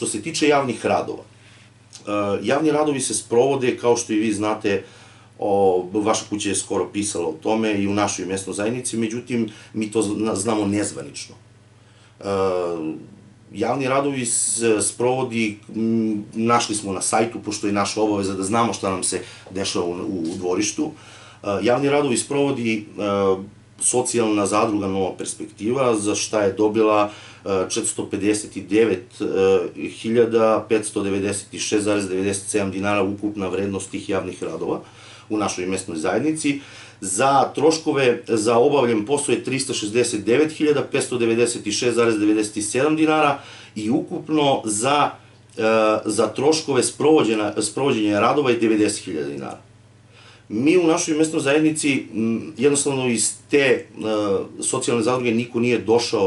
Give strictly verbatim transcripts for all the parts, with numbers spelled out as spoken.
što se tiče javnih radova, javni radovi se sprovode, kao što i vi znate, vaša kuća je skoro pisala o tome i u našoj mesnoj zajednici, međutim, mi to znamo nezvanično. Javni radovi se sprovodi, našli smo na sajtu, pošto je naša obaveza da znamo šta nam se dešava u dvorištu. Javni radovi sprovodi socijalna zadruga Nova perspektiva, za šta je dobila četiristo pedeset devet hiljada petsto devedeset šest zarez devedeset sedam dinara ukupna vrednost tih javnih radova u našoj mesnoj zajednici. Za troškove za obavljen posao je trista šezdeset devet hiljada petsto devedeset šest zarez devedeset sedam dinara i ukupno za troškove sprovođenja radova je devedeset hiljada dinara. Mi u našoj mesnoj zajednici, jednostavno iz te socijalne zadruge niko nije došao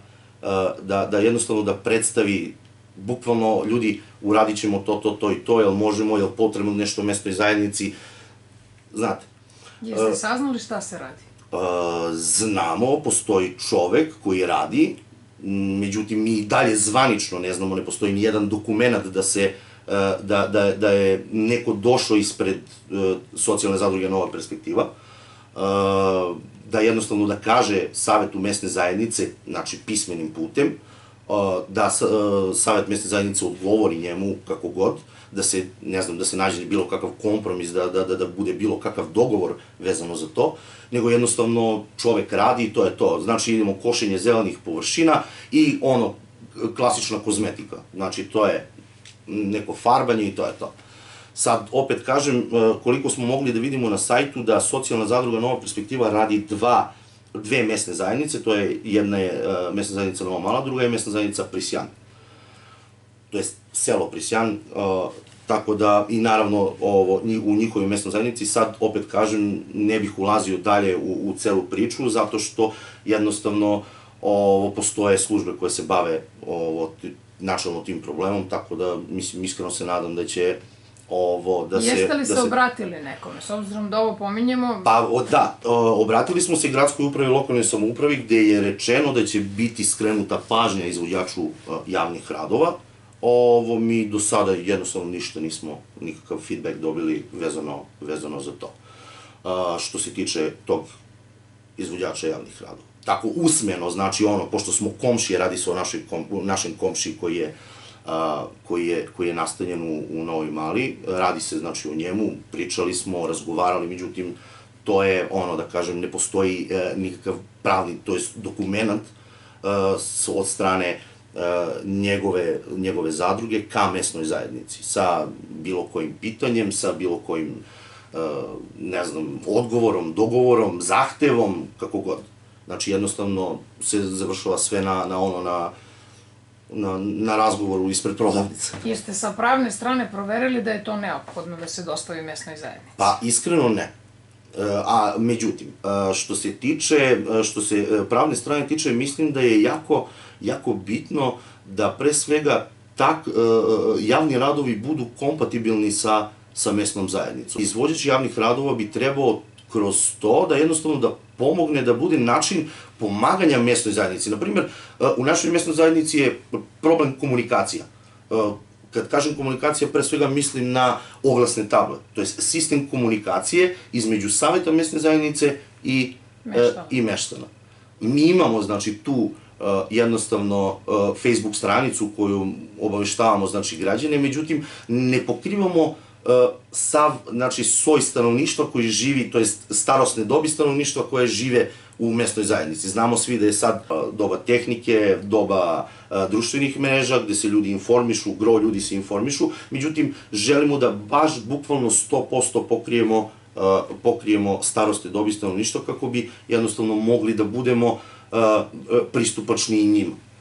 da jednostavno da predstavi bukvalno ljudi uradit ćemo to, to, to i to, jel možemo, jel potrebno nešto u mesnoj zajednici, znate. Jeste saznali šta se radi? Znamo, postoji čovek koji radi, međutim mi i dalje zvanično ne znamo, ne postoji ni jedan dokument da se da je neko došao ispred socijalne zadruge Nova perspektiva, da jednostavno da kaže savetu mesne zajednice, znači pismenim putem, da savet mesne zajednice odgovori njemu kako god, da se, ne znam, da se nađe bilo kakav kompromis, da bude bilo kakav dogovor vezano za to, nego jednostavno čovek radi i to je to. Znači idemo košenje zelenih površina i ono, klasična kozmetika. Znači to je neko farbanje i to je to. Sad, opet kažem, koliko smo mogli da vidimo na sajtu da socijalna zadruga Nova perspektiva radi dve mesne zajednice, to je jedna je mesna zajednica Nova Mala, druga je mesna zajednica Prisjan. To je selo Prisjan, tako da i naravno u njihovoj mesnoj zajednici, sad opet kažem, ne bih ulazio dalje u celu priču, zato što jednostavno postoje službe koje se bave načalno tim problemom, tako da mislim, iskreno se nadam da će ovo da se... Jeste li se obratili nekome, s obzirom da ovo pominjemo? Pa da, obratili smo se gradskoj upravi i lokalnoj samoupravi gde je rečeno da će biti skrenuta pažnja izvođaču javnih radova. Ovo mi do sada jednostavno ništa nismo, nikakav feedback dobili vezano za to. Što se tiče tog izvođača javnih radova. Tako usmeno, znači ono, pošto smo komšije, radi se o našem komšiji koji je nastanjen u Novoj Mali, radi se znači o njemu, pričali smo, razgovarali, međutim, to je ono, da kažem, ne postoji nikakav pravni, to je dokument od strane njegove zadruge ka mesnoj zajednici, sa bilo kojim pitanjem, sa bilo kojim, ne znam, odgovorom, dogovorom, zahtevom, kako god. Znači, jednostavno se završava sve na ono, na razgovoru ispred prodavnice. Jeste sa pravne strane proverili da je to neophodno da se dostavi mesnoj zajednici? Pa, iskreno ne. A, međutim, što se tiče, što se pravne strane tiče, mislim da je jako, jako bitno da pre svega javni radovi budu kompatibilni sa mesnom zajednicom. Izvođač javnih radova bi trebao kroz to da jednostavno da pomogne da bude način pomaganja mesnoj zajednici. Naprimjer, u našoj mesnoj zajednici je problem komunikacija. Kad kažem komunikacija, pre svega mislim na oglasne table, to je sistem komunikacije između saveta mesne zajednice i meštana. Mi imamo, znači, tu jednostavno Facebook stranicu koju obaveštavamo, znači, građane, međutim, ne pokrivamo sav, znači, soj stanovništva koji živi, to je starosne dobi stanovništva koje žive u mesnoj zajednici. Znamo svi da je sad doba tehnike, doba društvenih mreža, gde se ljudi informišu, gro ljudi se informišu, međutim, želimo da baš bukvalno sto posto pokrijemo pokrijemo starosne dobi stanovništva kako bi jednostavno mogli da budemo pristupačni i njima.